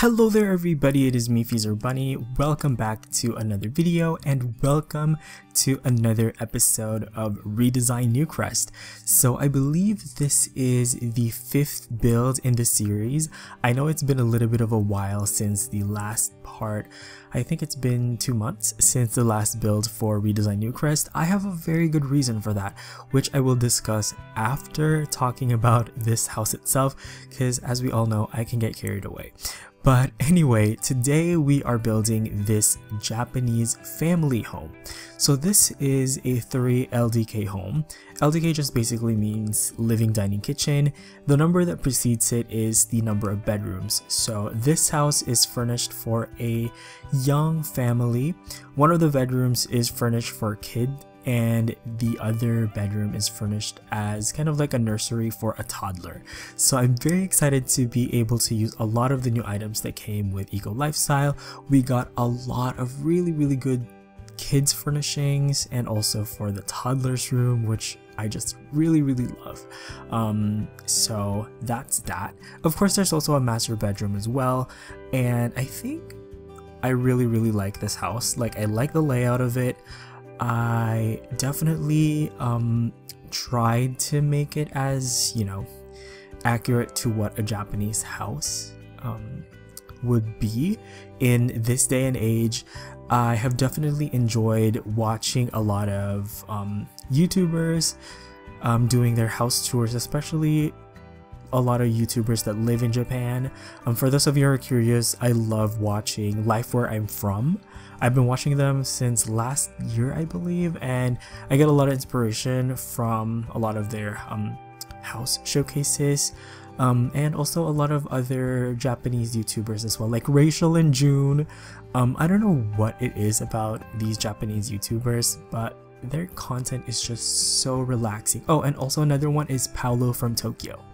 Hello there everybody, it is me Feezer Bunny. Welcome back to another video and welcome to another episode of Redesign Newcrest. So I believe this is the 5th build in the series. I know it's been a little bit of a while since the last part. I think it's been 2 months since the last build for Redesign Newcrest. I have a very good reason for that, which I will discuss after talking about this house itself, because as we all know, I can get carried away. But anyway, today we are building this Japanese family home. So this is a 3 LDK home. LDK just basically means living, dining, kitchen. The number that precedes it is the number of bedrooms. So this house is furnished for a young family. One of the bedrooms is furnished for a kid, and the other bedroom is furnished as kind of like a nursery for a toddler. So I'm very excited to be able to use a lot of the new items that came with Eco Lifestyle. We got a lot of really good kids furnishings, and also for the toddler's room, which I just really love. So that's that. Of course, there's also a master bedroom as well, and I think I really like this house. Like, I like the layout of it. I definitely tried to make it as, you know, accurate to what a Japanese house would be in this day and age. I have definitely enjoyed watching a lot of YouTubers doing their house tours, especially a lot of YouTubers that live in Japan. For those of you who are curious, I love watching Life Where I'm From. I've been watching them since last year, I believe, and I get a lot of inspiration from a lot of their house showcases, and also a lot of other Japanese YouTubers as well, like Rachel and June. I don't know what it is about these Japanese YouTubers, but their content is just so relaxing. Oh, and also another one is Paolo from Tokyo.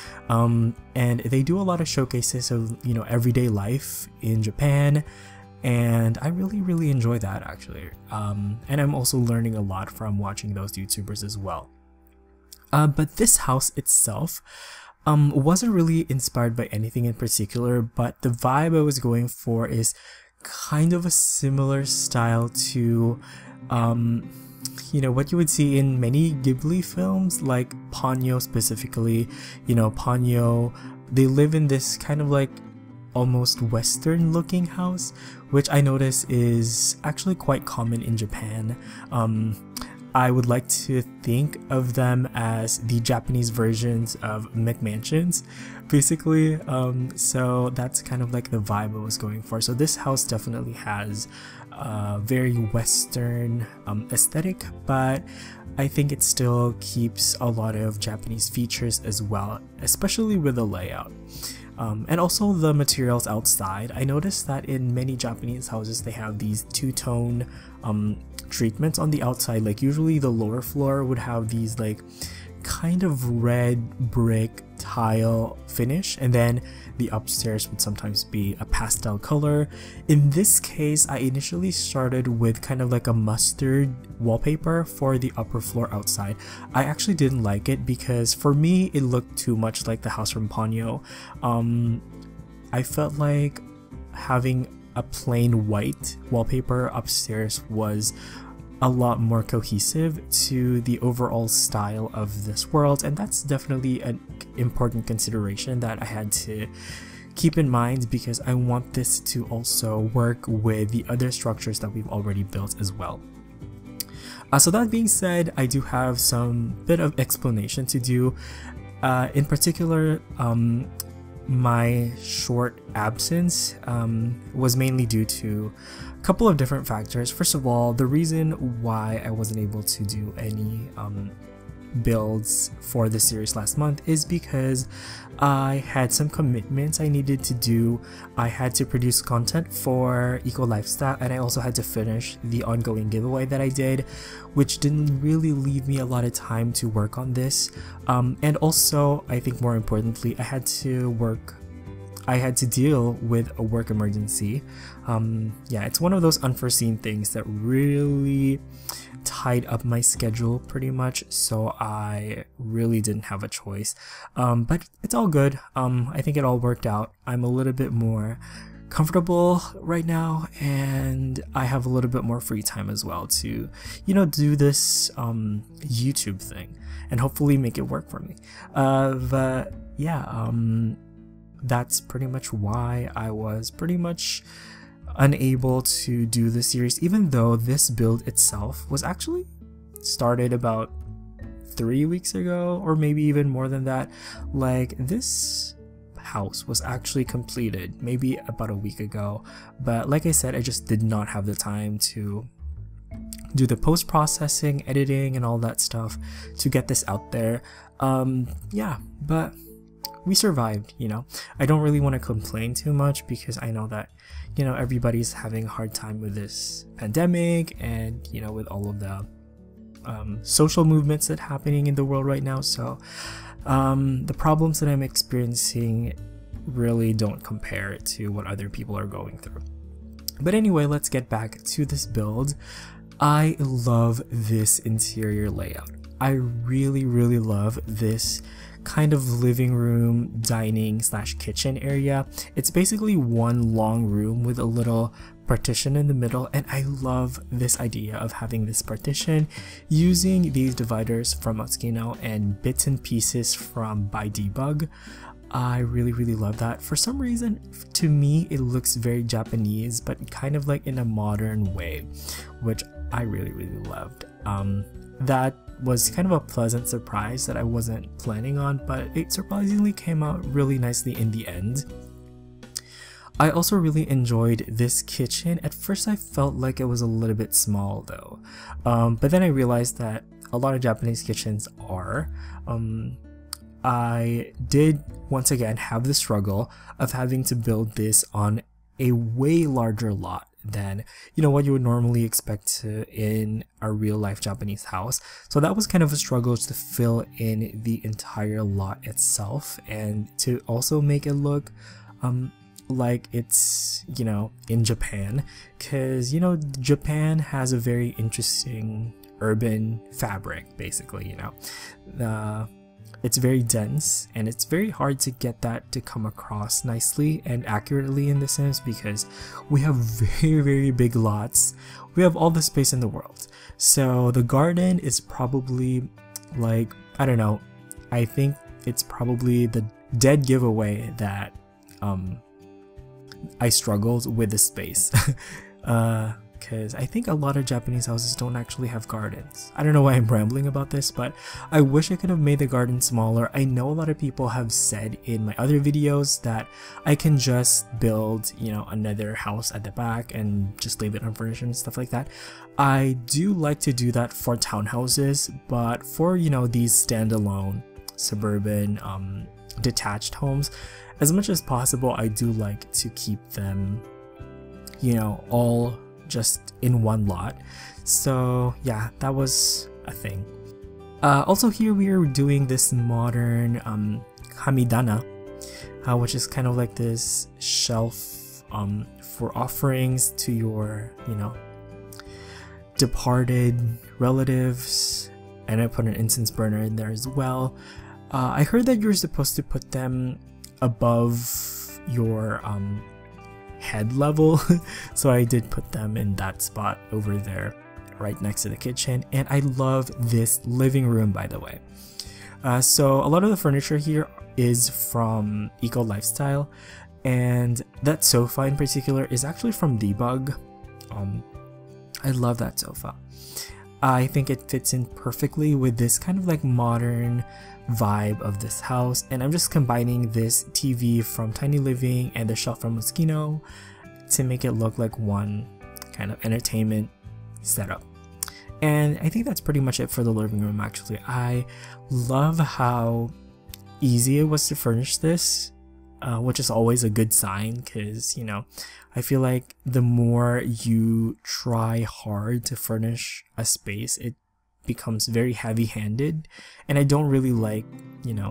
And they do a lot of showcases of, you know, everyday life in Japan, and I really enjoy that actually. And I'm also learning a lot from watching those YouTubers as well. But this house itself wasn't really inspired by anything in particular, but the vibe I was going for is kind of a similar style to you know, what you would see in many Ghibli films, like Ponyo specifically. You know, Ponyo, they live in this kind of like almost Western looking house, which I notice is actually quite common in Japan. I would like to think of them as the Japanese versions of McMansions, basically. So that's kind of like the vibe I was going for. So this house definitely has a very Western aesthetic, but I think it still keeps a lot of Japanese features as well, especially with the layout. And also the materials outside. I noticed that in many Japanese houses they have these two-tone treatments on the outside. Like, usually the lower floor would have these like kind of red brick tile finish, and then the upstairs would sometimes be a pastel color. In this case, I initially started with kind of like a mustard wallpaper for the upper floor outside. I actually didn't like it because for me it looked too much like the house from Ponyo. I felt like having a plain white wallpaper upstairs was a lot more cohesive to the overall style of this world, and that's definitely an important consideration that I had to keep in mind, because I want this to also work with the other structures that we've already built as well. So that being said, I do have some bit of explanation to do. In particular, my short absence was mainly due to a couple of different factors. First of all, the reason why I wasn't able to do any builds for the series last month is because I had some commitments I needed to do. I had to produce content for Eco Lifestyle, and I also had to finish the ongoing giveaway that I did, which didn't really leave me a lot of time to work on this. And also, I think more importantly, I had to work I had to deal with a work emergency. Yeah, it's one of those unforeseen things that really tied up my schedule pretty much, so I really didn't have a choice. But it's all good. I think it all worked out. I'm a little bit more comfortable right now, and I have a little bit more free time as well to, you know, do this YouTube thing and hopefully make it work for me. But yeah, that's pretty much why I was pretty much unable to do the series, even though this build itself was actually started about 3 weeks ago, or maybe even more than that. Like, this house was actually completed maybe about a week ago, but like I said, I just did not have the time to do the post-processing, editing, and all that stuff to get this out there. Yeah, but we survived, you know. I don't really want to complain too much because I know that, you know, everybody's having a hard time with this pandemic and, you know, with all of the social movements that are happening in the world right now. So the problems that I'm experiencing really don't compare to what other people are going through. But anyway, let's get back to this build. I love this interior layout. I really love this kind of living room, dining / kitchen area. It's basically one long room with a little partition in the middle, and I love this idea of having this partition using these dividers from Moschino and bits and pieces from By Debug. I really love that. For some reason, to me, it looks very Japanese, but kind of like in a modern way, which I really loved. That was kind of a pleasant surprise that I wasn't planning on, but it surprisingly came out really nicely in the end. I also really enjoyed this kitchen. At first I felt like it was a little bit small though, but then I realized that a lot of Japanese kitchens are. I did once again have the struggle of having to build this on a way larger lot than, you know, what you would normally expect in a real life Japanese house. So that was kind of a struggle to fill in the entire lot itself and to also make it look like it's, you know, in Japan, because, you know, Japan has a very interesting urban fabric, basically, you know. It's very dense and it's very hard to get that to come across nicely and accurately in the Sims, because we have very big lots. We have all the space in the world. So the garden is probably like, I don't know, I think it's probably the dead giveaway that I struggled with the space. Because I think a lot of Japanese houses don't actually have gardens. I don't know why I'm rambling about this, but I wish I could have made the garden smaller. I know a lot of people have said in my other videos that I can just build, you know, another house at the back and just leave it unfurnished and stuff like that. I do like to do that for townhouses, but for, you know, these standalone suburban detached homes, as much as possible, I do like to keep them, you know, all just in one lot. So yeah, that was a thing. Also here we are doing this modern kamidana, which is kind of like this shelf for offerings to your, you know, departed relatives, and I put an incense burner in there as well. I heard that you're supposed to put them above your head level, so I did put them in that spot over there right next to the kitchen. And I love this living room, by the way. So a lot of the furniture here is from Eco Lifestyle, and that sofa in particular is actually from Debug. I love that sofa. I think it fits in perfectly with this kind of like modern vibe of this house, and I'm just combining this TV from Tiny Living and the shelf from Moschino to make it look like one kind of entertainment setup. And I think that's pretty much it for the living room. Actually, I love how easy it was to furnish this, which is always a good sign, because, you know, I feel like the more you try hard to furnish a space, it becomes very heavy-handed, and I don't really like, you know,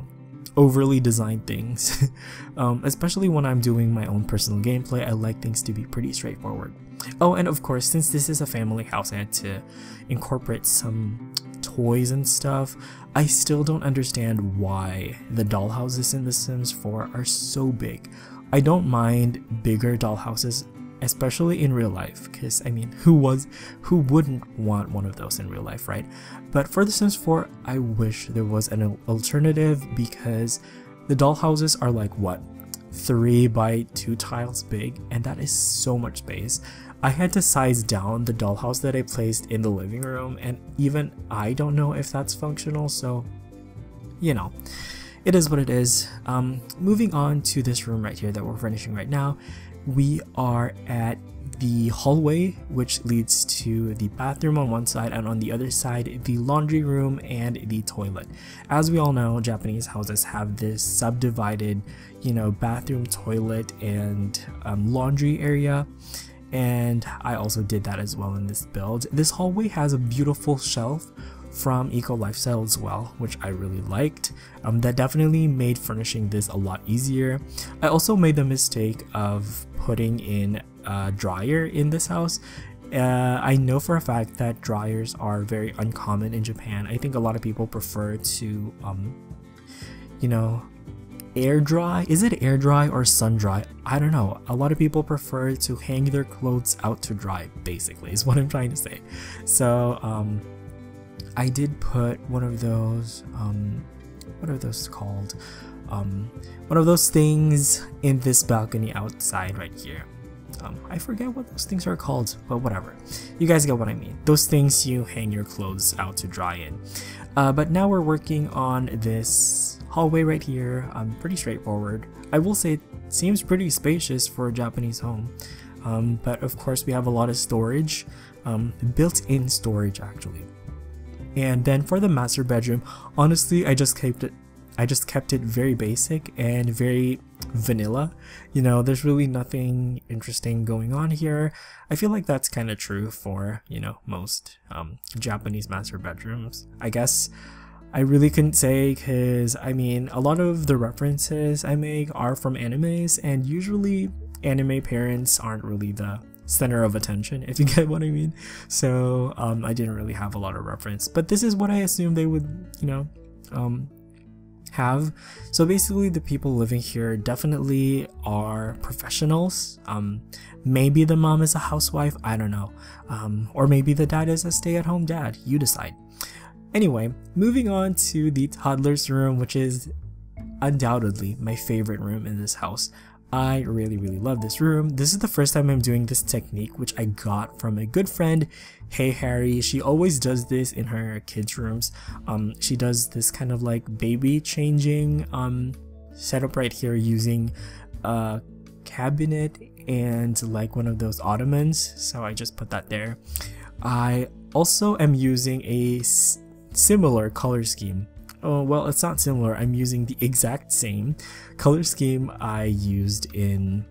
overly designed things. Especially when I'm doing my own personal gameplay, I like things to be pretty straightforward. Oh, and of course, since this is a family house, I had to incorporate some toys and stuff. I still don't understand why the dollhouses in The Sims 4 are so big. I don't mind bigger dollhouses, especially in real life, because I mean, who wouldn't want one of those in real life, right? But for The Sims 4, I wish there was an alternative, because the dollhouses are like, what, 3 by 2 tiles big, and that is so much space. I had to size down the dollhouse that I placed in the living room, and even I don't know if that's functional, so you know, it is what it is. Moving on to this room right here that we're finishing right now, we are at the hallway, which leads to the bathroom on one side, and on the other side the laundry room and the toilet. As we all know, Japanese houses have this subdivided, you know, bathroom, toilet, and laundry area, and I also did that as well in this build. This hallway has a beautiful shelf from Eco Lifestyle as well, which I really liked. That definitely made furnishing this a lot easier. I also made the mistake of putting in a dryer in this house. I know for a fact that dryers are very uncommon in Japan. I think a lot of people prefer to, you know, air dry. Is it air dry or sun dry? I don't know. A lot of people prefer to hang their clothes out to dry, basically, is what I'm trying to say. So, I did put one of those, what are those called? One of those things in this balcony outside right here. I forget what those things are called, but whatever. You guys get what I mean. Those things you hang your clothes out to dry in. But now we're working on this hallway right here. Pretty straightforward. I will say it seems pretty spacious for a Japanese home. But of course we have a lot of storage, built-in storage actually. And then for the master bedroom, honestly, I just kept it very basic and very vanilla. You know, there's really nothing interesting going on here. I feel like that's kind of true for, you know, most Japanese master bedrooms. I guess I really couldn't say, because I mean, a lot of the references I make are from animes, and usually anime parents aren't really the center of attention, if you get what I mean. So I didn't really have a lot of reference, but this is what I assumed they would, you know, have. So basically the people living here definitely are professionals. Maybe the mom is a housewife, I don't know, or maybe the dad is a stay-at-home dad, you decide. Anyway, moving on to the toddler's room, which is undoubtedly my favorite room in this house. I really love this room. This is the first time I'm doing this technique, which I got from a good friend, Hey Harry. She always does this in her kids' rooms. She does this kind of like baby changing setup right here using a cabinet and like one of those ottomans. So I just put that there. I also am using a similar color scheme. Oh, well, it's not similar. I'm using the exact same color scheme I used in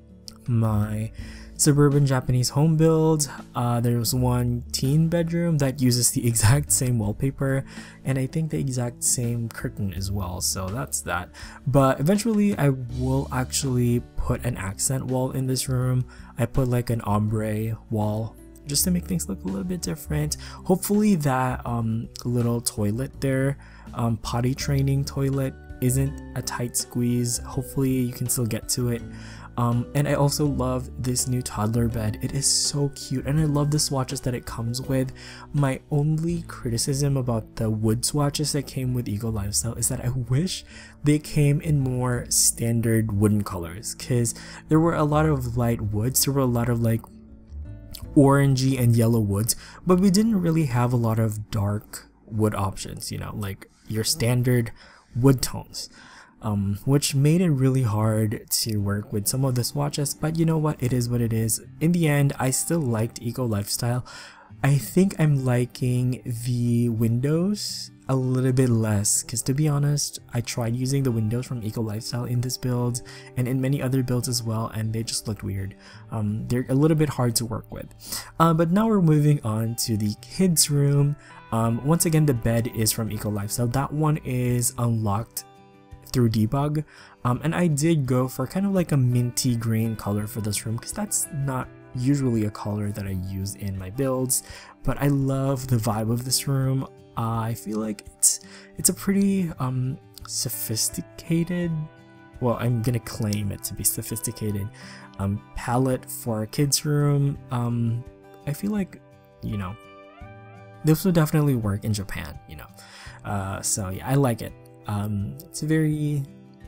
my suburban Japanese home build. There's one teen bedroom that uses the exact same wallpaper, and I think the exact same curtain as well, so that's that. But eventually I will actually put an accent wall in this room. I put like an ombre wall just to make things look a little bit different. Hopefully that little toilet there, potty training toilet, isn't a tight squeeze. Hopefully you can still get to it. And I also love this new toddler bed. It is so cute, and I love the swatches that it comes with. My only criticism about the wood swatches that came with Eco Lifestyle is that I wish they came in more standard wooden colors, because there were a lot of light woods. There were a lot of like orangey and yellow woods, but we didn't really have a lot of dark wood options, you know, like your standard wood tones. Which made it really hard to work with some of the swatches, but you know what, it is what it is. In the end, I still liked Eco Lifestyle. I think I'm liking the windows a little bit less, because to be honest, I tried using the windows from Eco Lifestyle in this build and in many other builds as well, and they just looked weird. They're a little bit hard to work with. But now we're moving on to the kids' room. Once again, the bed is from Eco Lifestyle. That one is unlocked through debug, and I did go for kind of like a minty green color for this room because that's not usually a color that I use in my builds, but I love the vibe of this room. I feel like it's a pretty sophisticated, well, I'm gonna claim it to be sophisticated palette for a kid's room. I feel like, you know, this would definitely work in Japan, you know. So yeah, I like it. It's very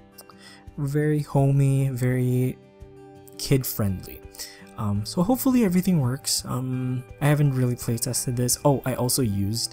homey, very kid friendly. So hopefully everything works. I haven't really play tested this. Oh, I also used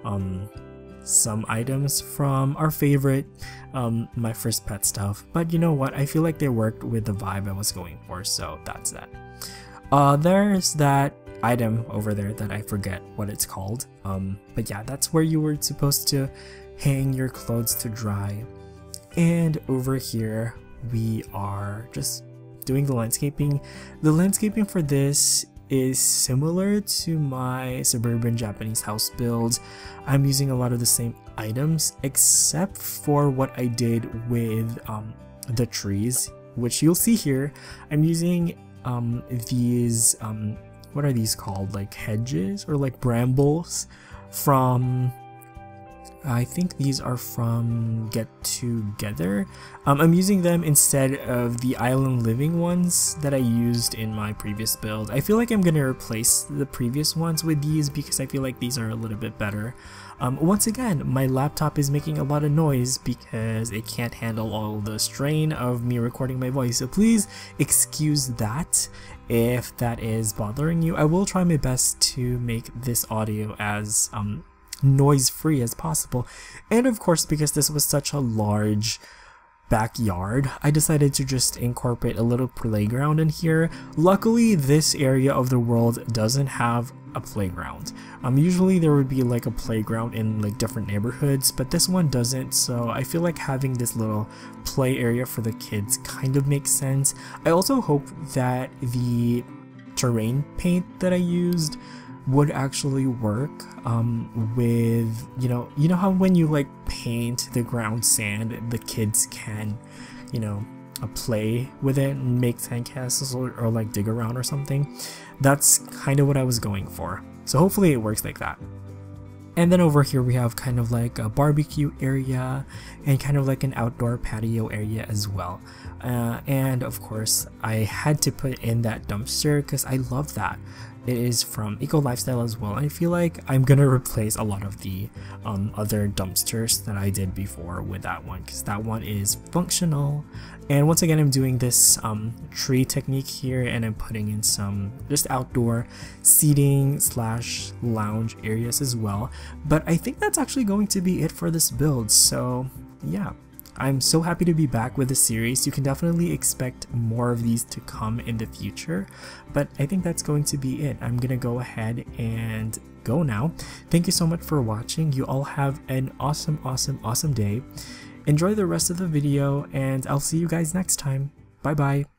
some items from our favorite My First Pet stuff, but you know what, I feel like they worked with the vibe I was going for, so that's that. There's that item over there that I forget what it's called, but yeah, that's where you were supposed to hang your clothes to dry. And over here we are just doing the landscaping. The landscaping for this is similar to my suburban Japanese house build. I'm using a lot of the same items except for what I did with the trees, which you'll see here. I'm using these what are these called, like hedges or like brambles from, I think these are from Get Together. I'm using them instead of the Island Living ones that I used in my previous build. I feel like I'm gonna replace the previous ones with these because I feel like these are a little bit better. Once again, my laptop is making a lot of noise because it can't handle all the strain of me recording my voice, so please excuse that if that is bothering you. I will try my best to make this audio as noise free as possible, and of course, because this was such a large backyard, I decided to just incorporate a little playground in here. Luckily, this area of the world doesn't have a playground. Usually there would be like a playground in like different neighborhoods, but this one doesn't, so I feel like having this little play area for the kids kind of makes sense. I also hope that the terrain paint that I used would actually work with, you know how when you like paint the ground sand, the kids can, you know, play with it and make sandcastles or like dig around or something. That's kind of what I was going for, so hopefully it works like that. And then over here we have kind of like a barbecue area and kind of like an outdoor patio area as well. And of course I had to put in that dumpster because I love that. It is from Eco Lifestyle as well. I feel like I'm gonna replace a lot of the other dumpsters that I did before with that one because that one is functional. And once again, I'm doing this tree technique here, and I'm putting in some just outdoor seating / lounge areas as well. But I think that's actually going to be it for this build. So yeah, I'm so happy to be back with the series. You can definitely expect more of these to come in the future, but I think that's going to be it. I'm gonna go ahead and go now. Thank you so much for watching. You all have an awesome day. Enjoy the rest of the video, and I'll see you guys next time. Bye bye.